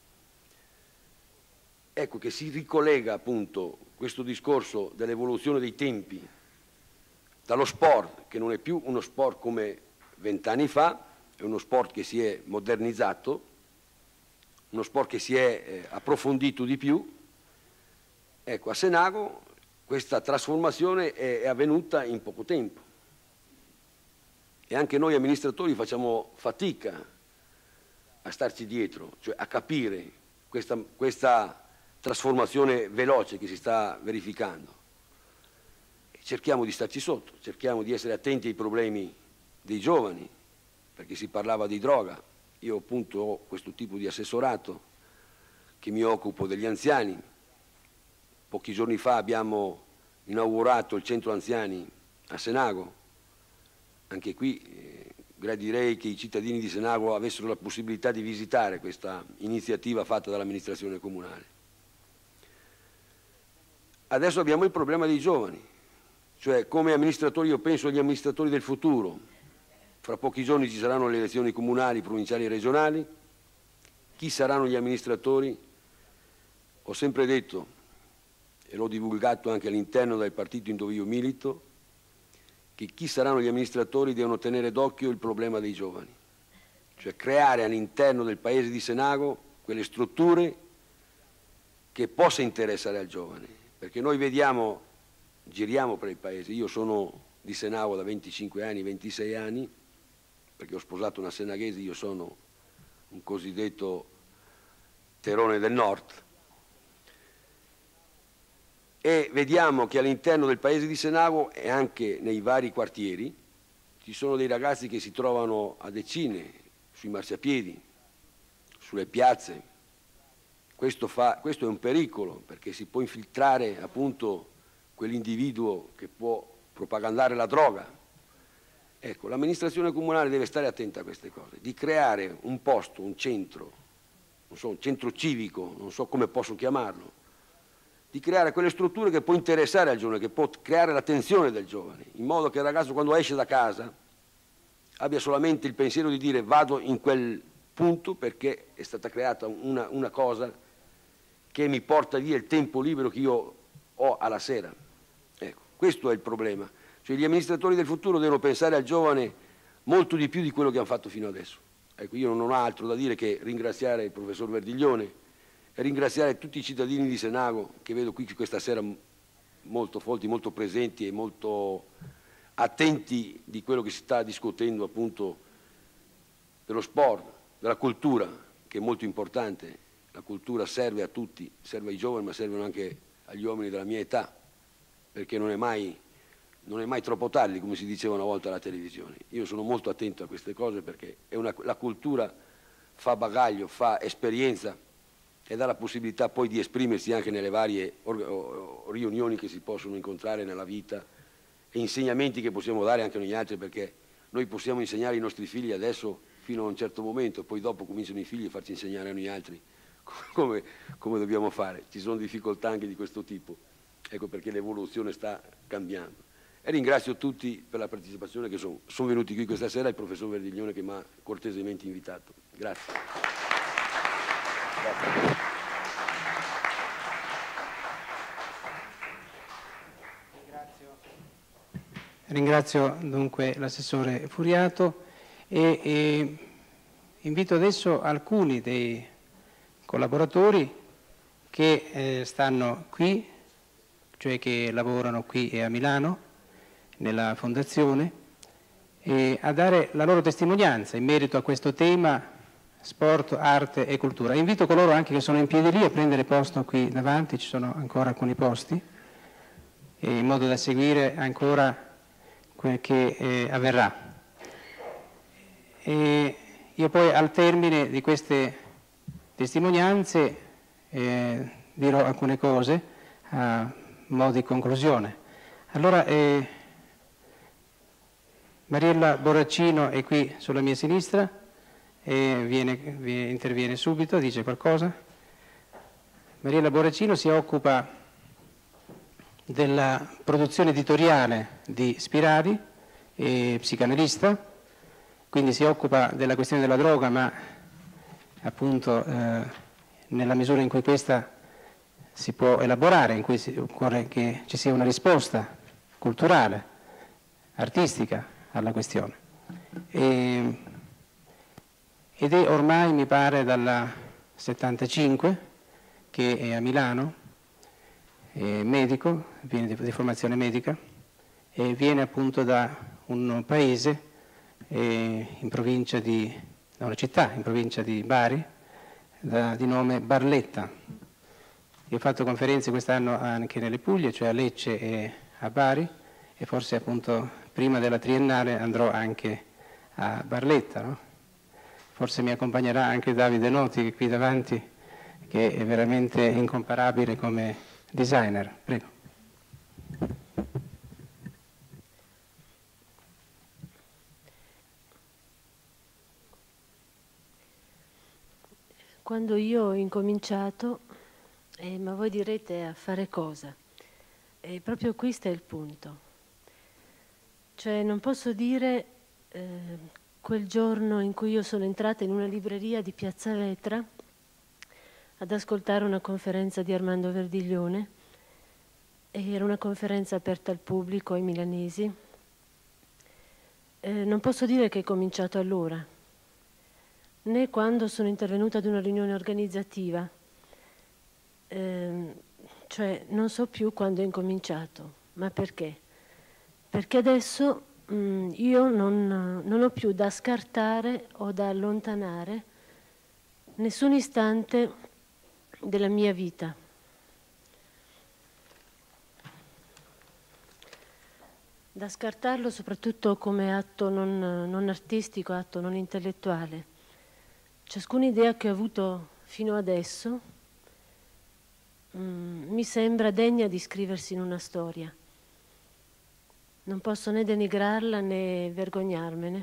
Ecco che si ricollega appunto questo discorso dell'evoluzione dei tempi dallo sport, che non è più uno sport come vent'anni fa, è uno sport che si è modernizzato, uno sport che si è eh, approfondito di più. Ecco, a Senago questa trasformazione è, è avvenuta in poco tempo e anche noi amministratori facciamo fatica a starci dietro, cioè a capire questa, questa trasformazione veloce che si sta verificando. Cerchiamo di starci sotto, cerchiamo di essere attenti ai problemi dei giovani, perché si parlava di droga. Io appunto ho questo tipo di assessorato che mi occupo degli anziani. Pochi giorni fa abbiamo inaugurato il centro anziani a Senago. Anche qui eh, gradirei che i cittadini di Senago avessero la possibilità di visitare questa iniziativa fatta dall'amministrazione comunale. Adesso abbiamo il problema dei giovani. Cioè, come amministratori, io penso agli amministratori del futuro. Fra pochi giorni ci saranno le elezioni comunali, provinciali e regionali. Chi saranno gli amministratori? Ho sempre detto, e l'ho divulgato anche all'interno del partito in dove io milito, che chi saranno gli amministratori devono tenere d'occhio il problema dei giovani. Cioè creare all'interno del paese di Senago quelle strutture che possa interessare al giovane. Perché noi vediamo... Giriamo per il paese, io sono di Senago da venticinque anni, ventisei anni, perché ho sposato una senaghese, io sono un cosiddetto terone del nord, e vediamo che all'interno del paese di Senago e anche nei vari quartieri ci sono dei ragazzi che si trovano a decine sui marciapiedi, sulle piazze. Questo, fa, questo è un pericolo, perché si può infiltrare appunto quell'individuo che può propagandare la droga. Ecco, l'amministrazione comunale deve stare attenta a queste cose, di creare un posto, un centro, non so, un centro civico, non so come posso chiamarlo, di creare quelle strutture che può interessare al giovane, che può creare l'attenzione del giovane, in modo che il ragazzo quando esce da casa abbia solamente il pensiero di dire vado in quel punto perché è stata creata una, una cosa che mi porta via il tempo libero che io ho alla sera. Ecco, questo è il problema. Cioè gli amministratori del futuro devono pensare al giovane molto di più di quello che hanno fatto fino adesso. Ecco, io non ho altro da dire che ringraziare il professor Verdiglione e ringraziare tutti i cittadini di Senago, che vedo qui questa sera molto folti, molto presenti e molto attenti di quello che si sta discutendo appunto dello sport, della cultura, che è molto importante. La cultura serve a tutti, serve ai giovani, ma servono anche agli uomini della mia età, perché non è mai, non è mai troppo tardi, come si diceva una volta alla televisione. Io sono molto attento a queste cose perché è una, la cultura fa bagaglio, fa esperienza e dà la possibilità poi di esprimersi anche nelle varie riunioni che si possono incontrare nella vita e insegnamenti che possiamo dare anche noi altri, perché noi possiamo insegnare ai nostri figli adesso fino a un certo momento, poi dopo cominciano i figli a farci insegnare a noi altri come, come dobbiamo fare. Ci sono difficoltà anche di questo tipo, ecco perché l'evoluzione sta cambiando. E ringrazio tutti per la partecipazione, che sono, sono venuti qui questa sera, il professor Verdiglione che mi ha cortesemente invitato. Grazie. Grazie. Ringrazio dunque l'assessore Furiato e, e invito adesso alcuni dei collaboratori che eh, stanno qui, cioè che lavorano qui e a Milano, nella Fondazione, e a dare la loro testimonianza in merito a questo tema sport, arte e cultura. Invito coloro anche che sono in piedi lì a prendere posto qui davanti, ci sono ancora alcuni posti, in modo da seguire ancora quel che eh, avverrà. E io poi al termine di queste testimonianze eh, dirò alcune cose a modo di conclusione. Allora, eh, Mariella Borraccino è qui sulla mia sinistra e viene, viene, interviene subito, dice qualcosa. Mariella Borraccino si occupa della produzione editoriale di Spiradi, è psicanalista, quindi si occupa della questione della droga, ma appunto eh, nella misura in cui questa si può elaborare, in cui si, occorre che ci sia una risposta culturale, artistica alla questione. E, ed è ormai, mi pare, dal settantacinque che è a Milano, è medico, viene di, di formazione medica e viene appunto da un paese eh, in provincia di, da una città in provincia di Bari, da, di nome Barletta. Io ho fatto conferenze quest'anno anche nelle Puglie, cioè a Lecce e a Bari, e forse appunto prima della triennale andrò anche a Barletta, no? Forse mi accompagnerà anche Davide Noti, che è qui davanti, che è veramente incomparabile come designer. Prego. Quando io ho incominciato, eh, ma voi direte a fare cosa? E proprio qui sta il punto. Cioè non posso dire eh, quel giorno in cui io sono entrata in una libreria di Piazza Vetra ad ascoltare una conferenza di Armando Verdiglione, e era una conferenza aperta al pubblico, ai milanesi. Eh, non posso dire che è cominciato allora, né quando sono intervenuta ad una riunione organizzativa, eh, cioè non so più quando è incominciato, ma perché? Perché adesso mh, io non, non ho più da scartare o da allontanare nessun istante della mia vita. Da scartarlo soprattutto come atto non, non artistico, atto non intellettuale. Ciascuna idea che ho avuto fino adesso mh, mi sembra degna di scriversi in una storia. Non posso né denigrarla né vergognarmene.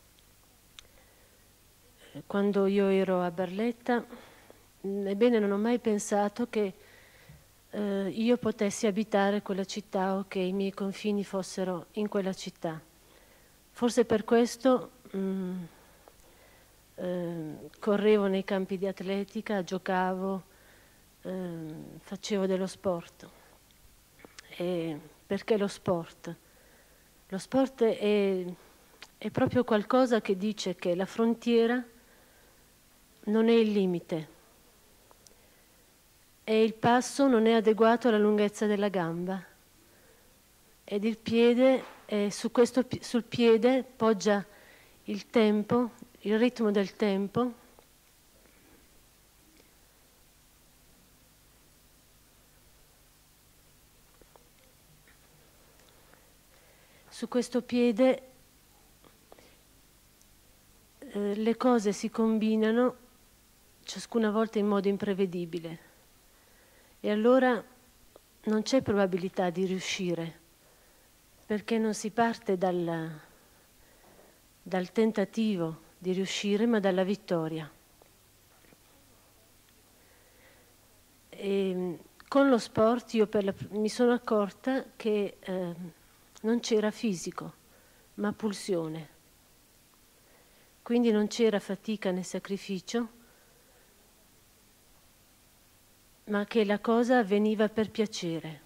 Quando io ero a Barletta, ebbene non ho mai pensato che eh, io potessi abitare quella città o che i miei confini fossero in quella città. Forse per questo mh, eh, correvo nei campi di atletica, giocavo, eh, facevo dello sport. E perché lo sport? Lo sport è, è proprio qualcosa che dice che la frontiera non è il limite e il passo non è adeguato alla lunghezza della gamba, ed il piede, è su questo, sul piede poggia il tempo, il ritmo del tempo, su questo piede eh, le cose si combinano ciascuna volta in modo imprevedibile. E allora non c'è probabilità di riuscire, perché non si parte dal, dal tentativo di riuscire, ma dalla vittoria. E con lo sport io per la, mi sono accorta che eh, non c'era fisico, ma pulsione. Quindi non c'era fatica né sacrificio, ma che la cosa avveniva per piacere.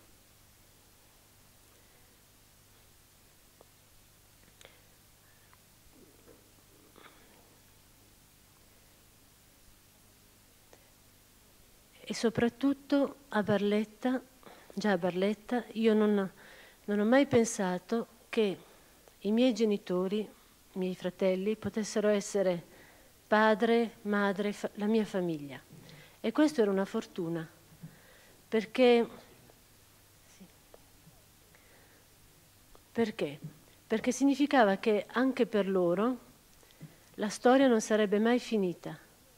E soprattutto a Barletta, già a Barletta, io non, non ho mai pensato che i miei genitori, i miei fratelli, potessero essere padre, madre, fa- la mia famiglia. E questo era una fortuna, perché... Sì. Perché? Perché significava che anche per loro la storia non sarebbe mai finita.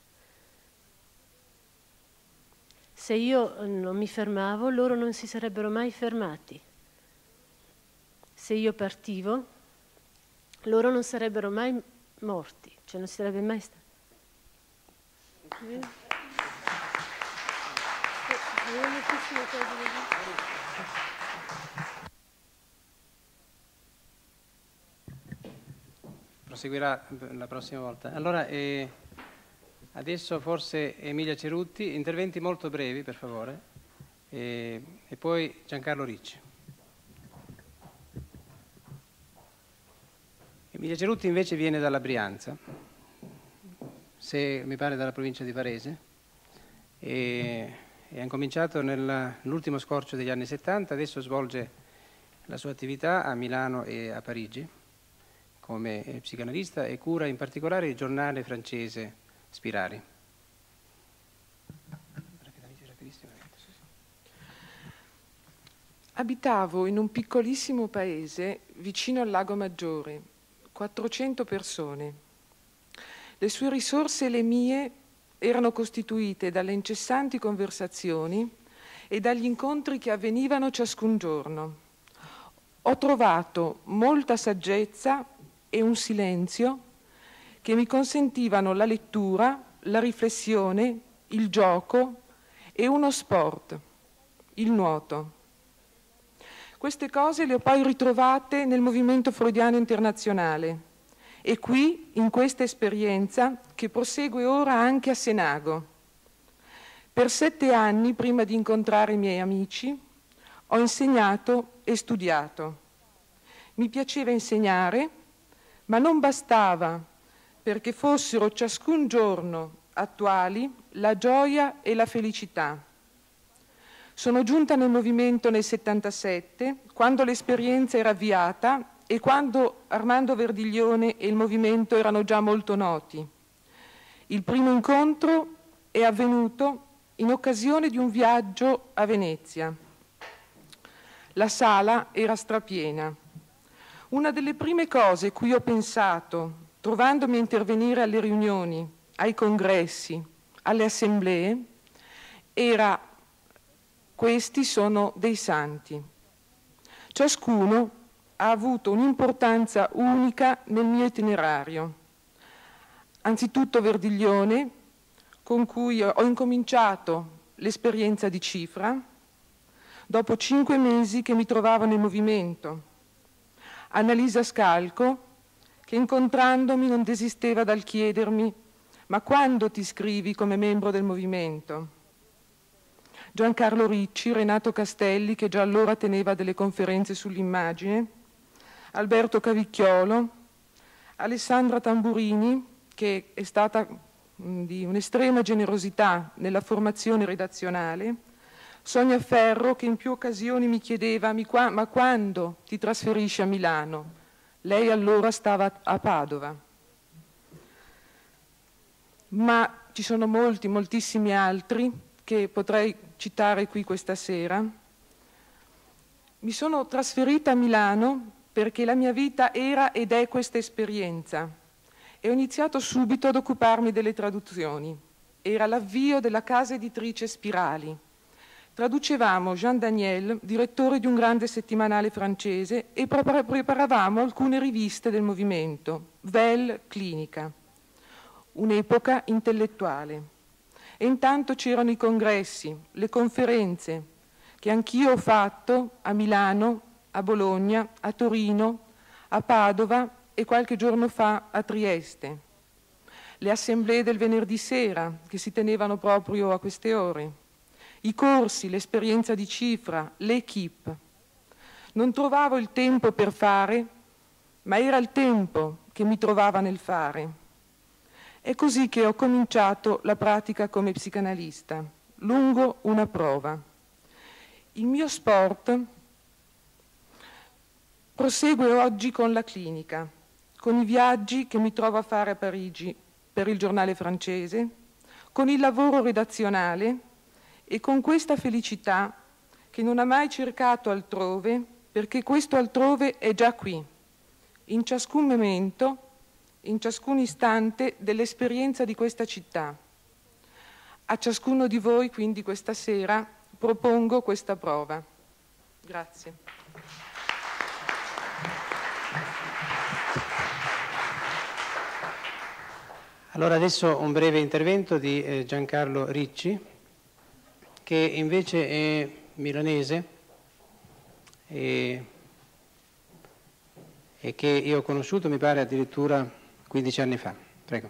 Se io non mi fermavo, loro non si sarebbero mai fermati. Se io partivo, loro non sarebbero mai morti, cioè non si sarebbe mai stato. Proseguirà la prossima volta. Allora, eh, adesso forse Emilia Cerutti, interventi molto brevi per favore, eh, e poi Giancarlo Ricci. Emilia Cerutti invece viene dalla Brianza, se mi pare dalla provincia di Varese, e, e ha incominciato nell'ultimo scorcio degli anni settanta, adesso svolge la sua attività a Milano e a Parigi come psicanalista e cura in particolare il giornale francese Spirali. Abitavo in un piccolissimo paese vicino al Lago Maggiore, quattrocento persone. Le sue risorse e le mie erano costituite dalle incessanti conversazioni e dagli incontri che avvenivano ciascun giorno. Ho trovato molta saggezza e un silenzio che mi consentivano la lettura, la riflessione, il gioco e uno sport, il nuoto. Queste cose le ho poi ritrovate nel movimento freudiano internazionale e qui, in questa esperienza, che prosegue ora anche a Senago. Per sette anni, prima di incontrare i miei amici, ho insegnato e studiato. Mi piaceva insegnare, ma non bastava perché fossero ciascun giorno attuali la gioia e la felicità. Sono giunta nel movimento nel settantasette, quando l'esperienza era avviata e quando Armando Verdiglione e il movimento erano già molto noti. Il primo incontro è avvenuto in occasione di un viaggio a Venezia. La sala era strapiena. Una delle prime cose cui ho pensato, trovandomi a intervenire alle riunioni, ai congressi, alle assemblee, era: questi sono dei santi. Ciascuno ha avuto un'importanza unica nel mio itinerario. Anzitutto Verdiglione, con cui ho incominciato l'esperienza di Cifra, dopo cinque mesi che mi trovavo nel movimento. Annalisa Scalco, che incontrandomi non desisteva dal chiedermi: ma quando ti iscrivi come membro del movimento? Giancarlo Ricci, Renato Castelli, che già allora teneva delle conferenze sull'immagine, Alberto Cavicchiolo, Alessandra Tamburini, che è stata mh, di un'estrema generosità nella formazione redazionale, Sonia Ferro, che in più occasioni mi chiedeva: ma quando ti trasferisci a Milano? Lei allora stava a Padova. Ma ci sono molti, moltissimi altri che potrei citare qui questa sera. Mi sono trasferita a Milano perché la mia vita era ed è questa esperienza e ho iniziato subito ad occuparmi delle traduzioni era l'avvio della casa editrice Spirali. Traducevamo Jean Daniel, direttore di un grande settimanale francese, e preparavamo alcune riviste del movimento, Vel, Clinica, un'epoca intellettuale. E intanto c'erano i congressi, le conferenze, che anch'io ho fatto a Milano, a Bologna, a Torino, a Padova e qualche giorno fa a Trieste. Le assemblee del venerdì sera, che si tenevano proprio a queste ore. I corsi, l'esperienza di cifra, l'equipe. Non trovavo il tempo per fare, ma era il tempo che mi trovava nel fare. È così che ho cominciato la pratica come psicanalista, lungo una prova. Il mio sport prosegue oggi con la clinica, con i viaggi che mi trovo a fare a Parigi per il giornale francese, con il lavoro redazionale e con questa felicità che non ha mai cercato altrove, perché questo altrove è già qui, in ciascun momento, in ciascun istante dell'esperienza di questa città. A ciascuno di voi, quindi, questa sera propongo questa prova. Grazie. Allora adesso un breve intervento di eh, Giancarlo Ricci, che invece è milanese e, e che io ho conosciuto, mi pare, addirittura quindici anni fa. Prego.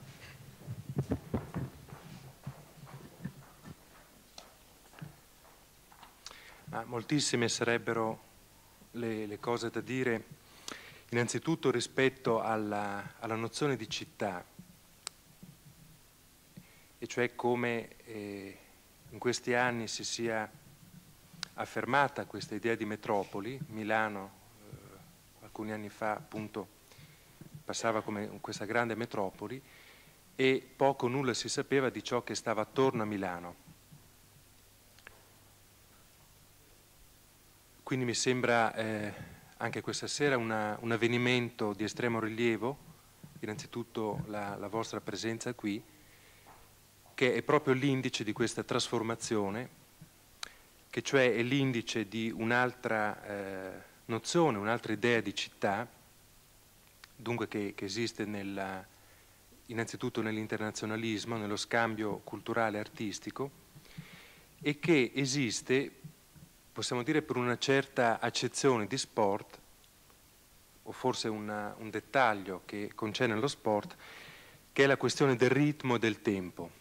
Ma moltissime sarebbero le, le cose da dire, innanzitutto rispetto alla, alla nozione di città, e cioè come eh, in questi anni si sia affermata questa idea di metropoli. Milano eh, alcuni anni fa appunto passava come questa grande metropoli e poco o nulla si sapeva di ciò che stava attorno a Milano. Quindi mi sembra eh, anche questa sera una, un avvenimento di estremo rilievo, innanzitutto la, la vostra presenza qui, che è proprio l'indice di questa trasformazione, che cioè è l'indice di un'altra eh, nozione, un'altra idea di città, dunque che, che esiste nella, innanzitutto nell'internazionalismo, nello scambio culturale e artistico, e che esiste, possiamo dire, per una certa accezione di sport, o forse una, un dettaglio che concerne lo sport, che è la questione del ritmo e del tempo.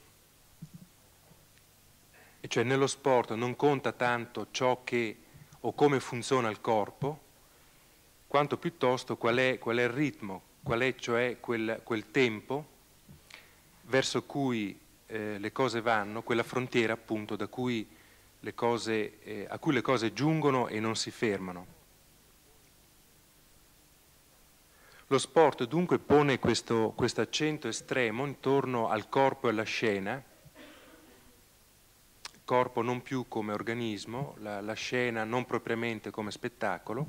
E cioè nello sport non conta tanto ciò che o come funziona il corpo, quanto piuttosto qual è, qual è il ritmo, qual è cioè quel, quel tempo verso cui eh, le cose vanno, quella frontiera appunto da cui le cose, eh, a cui le cose giungono e non si fermano. Lo sport dunque pone questo, questo accento estremo intorno al corpo e alla scena, corpo non più come organismo, la, la scena non propriamente come spettacolo,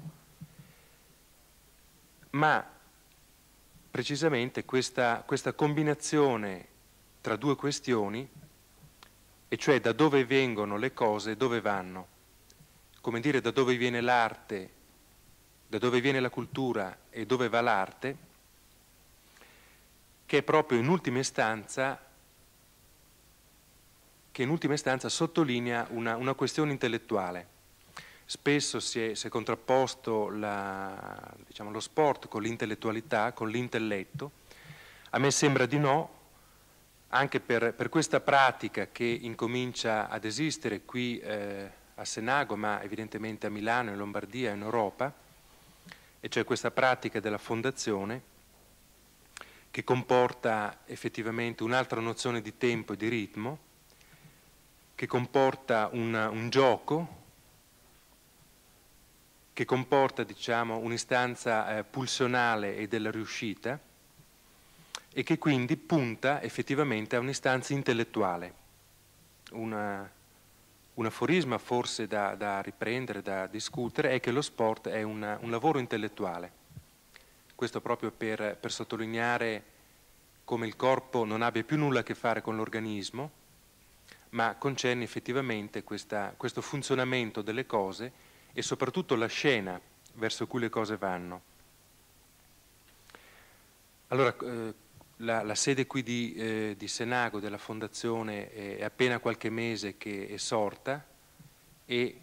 ma precisamente questa, questa combinazione tra due questioni, e cioè da dove vengono le cose e dove vanno, come dire da dove viene l'arte, da dove viene la cultura e dove va l'arte, che è proprio in ultima istanza che in ultima istanza sottolinea una, una questione intellettuale. Spesso si è, si è contrapposto la, diciamo, lo sport con l'intellettualità, con l'intelletto. A me sembra di no, anche per, per questa pratica che incomincia ad esistere qui eh, a Senago, ma evidentemente a Milano, in Lombardia, in Europa, e cioè questa pratica della fondazione, che comporta effettivamente un'altra nozione di tempo e di ritmo, che comporta una, un gioco, che comporta, diciamo, un'istanza eh, pulsionale e della riuscita, e che quindi punta effettivamente a un'istanza intellettuale. Una, un aforisma forse da, da riprendere, da discutere, è che lo sport è una, un lavoro intellettuale. Questo proprio per, per sottolineare come il corpo non abbia più nulla a che fare con l'organismo, ma concerne effettivamente questa, questo funzionamento delle cose e soprattutto la scena verso cui le cose vanno. Allora, eh, la, la sede qui di, eh, di Senago della Fondazione è appena qualche mese che è sorta e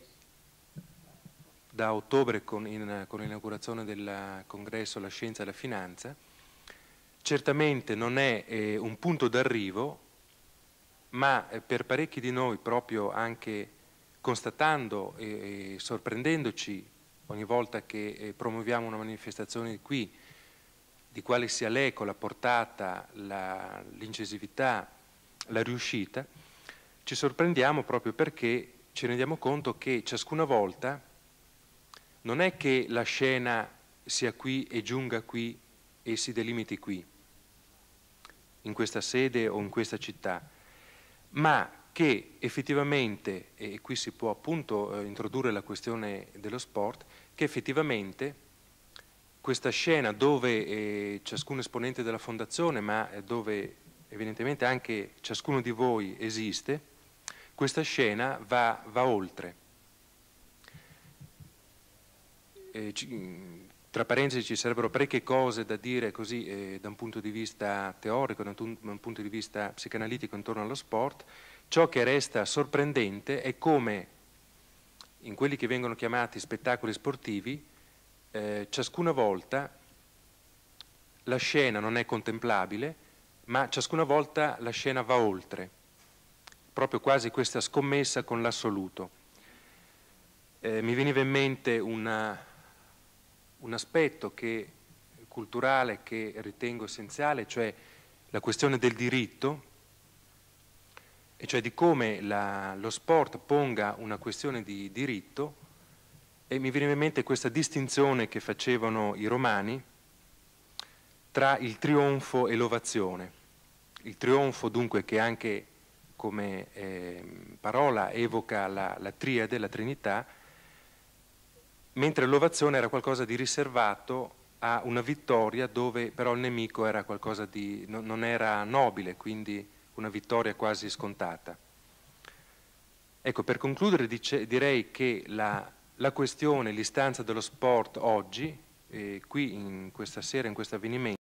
da ottobre con, in, con l'inaugurazione del congresso La Scienza e la Finanza, certamente non è eh, un punto d'arrivo, ma eh, per parecchi di noi, proprio anche constatando e, e sorprendendoci ogni volta che eh, promuoviamo una manifestazione qui, di quale sia l'eco, la portata, la, l'incisività, la riuscita, ci sorprendiamo proprio perché ci rendiamo conto che ciascuna volta non è che la scena sia qui e giunga qui e si delimiti qui, in questa sede o in questa città, ma che effettivamente, e qui si può appunto eh, introdurre la questione dello sport, che effettivamente questa scena dove eh, ciascun esponente della Fondazione, ma eh, dove evidentemente anche ciascuno di voi esiste, questa scena va, va oltre. Eh, ci, tra parentesi ci sarebbero parecchie cose da dire così eh, da un punto di vista teorico, da un, da un punto di vista psicanalitico intorno allo sport. Ciò che resta sorprendente è come in quelli che vengono chiamati spettacoli sportivi eh, ciascuna volta la scena non è contemplabile, ma ciascuna volta la scena va oltre, proprio quasi questa scommessa con l'assoluto. Eh, mi veniva in mente una un aspetto che, culturale che ritengo essenziale, cioè la questione del diritto, e cioè di come la, lo sport ponga una questione di diritto, e mi viene in mente questa distinzione che facevano i romani tra il trionfo e l'ovazione. Il trionfo dunque che anche come eh, parola evoca la, la triade, la Trinità, mentre l'ovazione era qualcosa di riservato a una vittoria dove però il nemico era qualcosa di, no, non era nobile, quindi una vittoria quasi scontata. Ecco, per concludere dice, direi che la, la questione, l'istanza dello sport oggi, eh, qui in questa sera, in questo avvenimento,